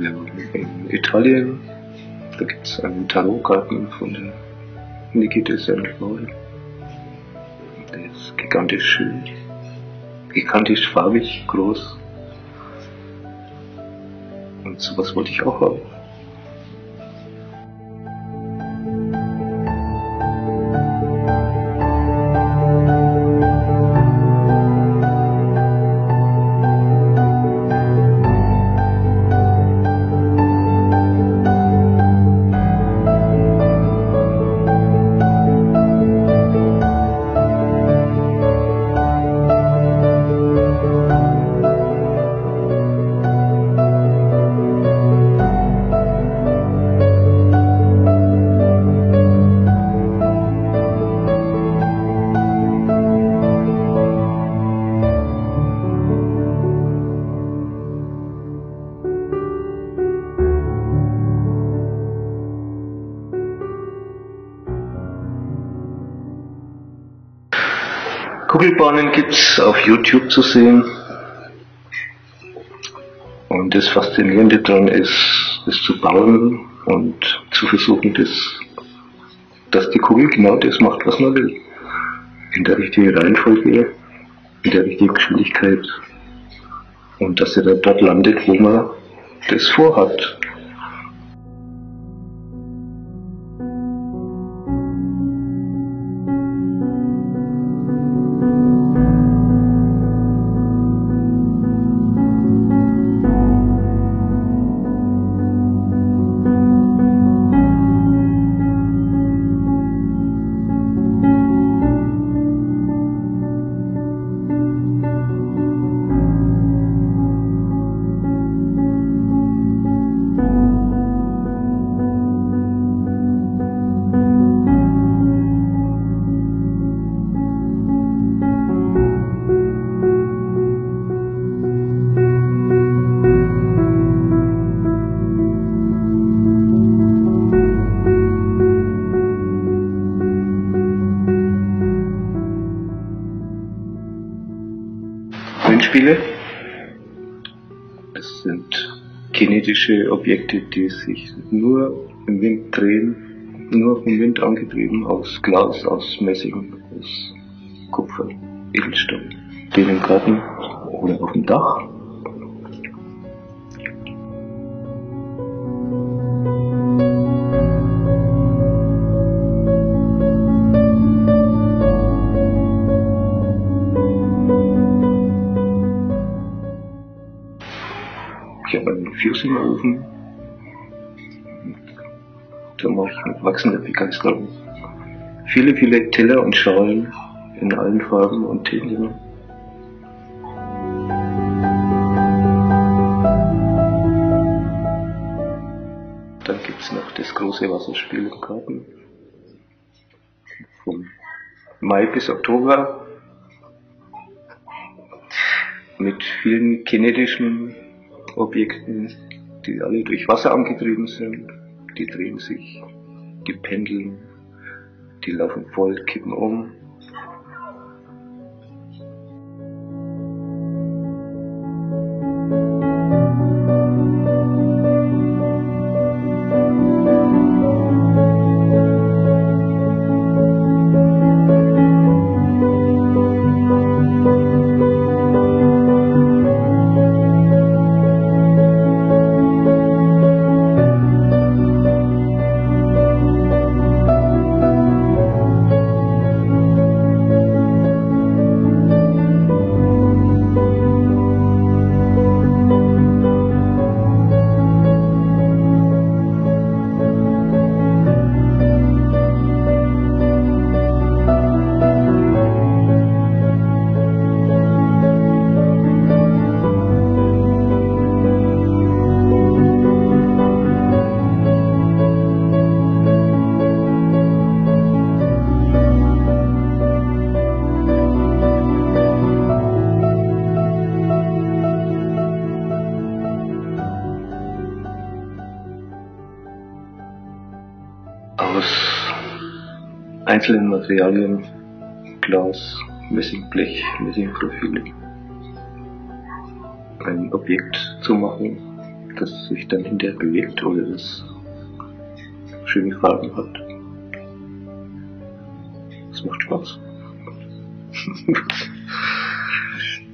Wir waren in Italien, da gibt es einen Tarotkarten von der Niki de Saint Paul. Der ist gigantisch schön, gigantisch farbig, groß. Und sowas wollte ich auch haben. Kugelbahnen gibt's auf YouTube zu sehen. Und das Faszinierende daran ist, es zu bauen und zu versuchen, dass die Kugel genau das macht, was man will. In der richtigen Reihenfolge, in der richtigen Geschwindigkeit. Und dass sie dann dort landet, wo man das vorhat. Windspiele. Das sind kinetische Objekte, die sich nur im Wind drehen, nur vom Wind angetrieben, aus Glas, aus Messing, aus Kupfer, Edelstahl. Den im Garten oder auf dem Dach. Ich habe einen Fusionofen. Da mache ich mit wachsender Begeisterung viele, viele Teller und Schalen in allen Farben und Themen. Dann gibt es noch das große Wasserspiel im Garten. Vom Mai bis Oktober. Mit vielen kinetischen Objekten, die alle durch Wasser angetrieben sind. Die drehen sich, die pendeln, die laufen voll, kippen um. Aus einzelnen Materialien, Glas, Messingblech, Messingprofile, ein Objekt zu machen, das sich dann hinterher bewegt oder das schöne Farben hat. Das macht Spaß.